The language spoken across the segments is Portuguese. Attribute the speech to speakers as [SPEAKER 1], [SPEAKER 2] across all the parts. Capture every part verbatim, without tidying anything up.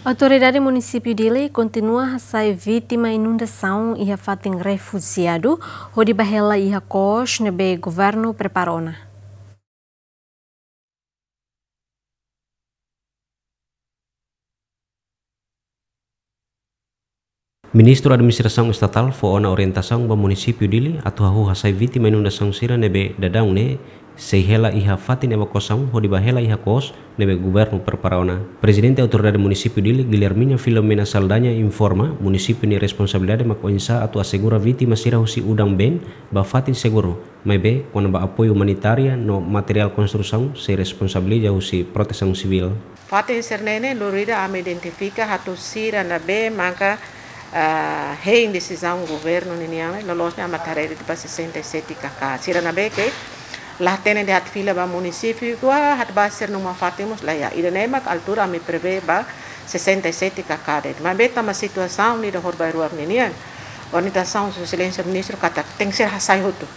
[SPEAKER 1] Autoridade município Dili continua a sair vítima inundação e a fatem refugiado, onde bahela e a cos nebe governo preparona.
[SPEAKER 2] Ministro Administração Estatal foi na orientação do município Dili atau hahu hasai vítima inundação sira nebe dadang ne sehela iha fatin evakuação hodi bahela iha kos nebe governo preparaona. Presidente Autoridade Município Dili Guilhermina Filomena Saldanha informa município ni responsabilidade makoinsa atau assegura vítima sira husi udang ben ba fatin seguro. Mai be quando ba apoio humanitária no material construção se responsabilidade husi proteção civil.
[SPEAKER 3] Fatin sernene lurida am identifica hatu sira na be maka Uh, hei decisão governo niniang lolos na matarere de sessenta e sete kk sira na beke lá tene de hat fila ba município gua hat ba ser numa fatimos lá ya ida nema altura me prevê ba sessenta e sete kk de mas beta uma situação ni da horba ruar niniang orientação do silêncio ministro kata tem ser hasai hotu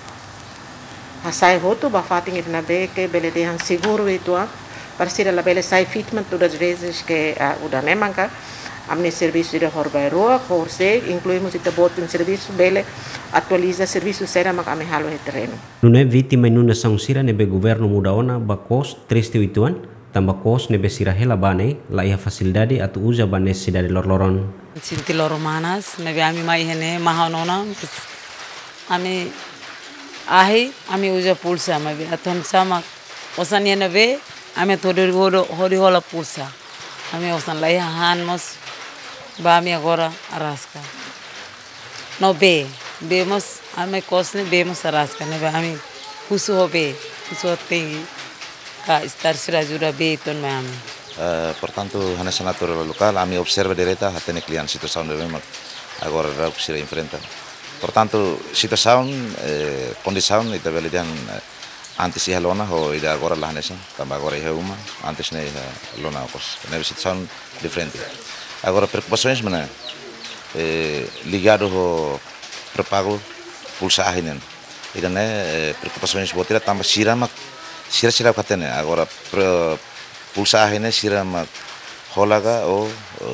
[SPEAKER 3] hasai hotu ba fating na beke bele de han seguro itu para ser la bele sai fitment todas as vezes que uh, o da nema ka amne serviço de horba rua forse incluímos ita boto um serviço bele atualiza serviço sera mak ame halo he terreno.
[SPEAKER 2] Nune vítima inundação sira nebe governo mudaona bakos triste ituan tambah kos nebe sira hela bane la iha facilidade atu usa bane sidade lorloron.
[SPEAKER 4] Sinti loromanas nebe ami mai hene mahanona ami ahi ami usa pulsa ami aton sama osan nebe ami todo hori hori hola pulsa ami osan lai han mos Bami agora arrasca. No be, vemos a me cosne vemos arrasca, né? Bami kusu be, kusu tem ka estar sira jura be ton me ami.
[SPEAKER 5] Uh, portanto, na senatura local, a mi observa direta a ter cliente situação de mesmo agora já que se enfrenta. Portanto, situação, eh, condição e também dan antes ia lona ho ida agora lá nessa, também agora ia uma, antes ne lona os. Né situação diferente. Agora preocupações mana eh, ligado ao pré-pago pulsa ahinen. Ida ne eh, preocupações botira também sirama sira sira katene. Agora pulsa ahinen sirama holaga ou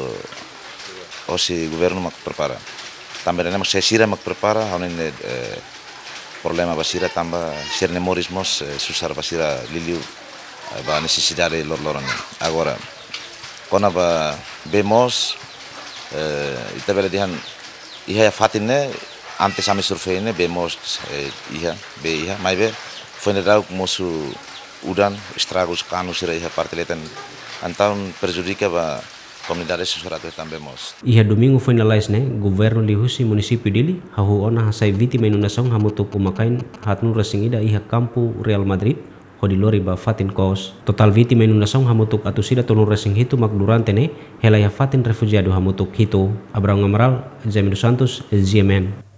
[SPEAKER 5] ou se governo mak prepara. Também ne mak se sira mak prepara hanen eh, problema basira também ser nemorismos eh, susar basira liliu eh, ba necessidade lor-loron. Agora quando ba vemos eh, ita bela dihan iha fatine antes ami survei ne vemos eh, iha be iha mai be foi nedau mosu udan estragos canos ira iha parte letan então prejudica ba comunidade society também vemos.
[SPEAKER 2] Iha domingo foi na lais ne governo lihusi município Dili hahu ona hasai vítima inundação hamutu pumakain hatnu rasingida iha kampu Real Madrid di lori ba fatin kos total vítima inundação hamutuk atu sida tonu resing hitu mak durante ne helaya fatin refugiado hamutuk hitu Abraham Amaral Jamil Santos Z M N.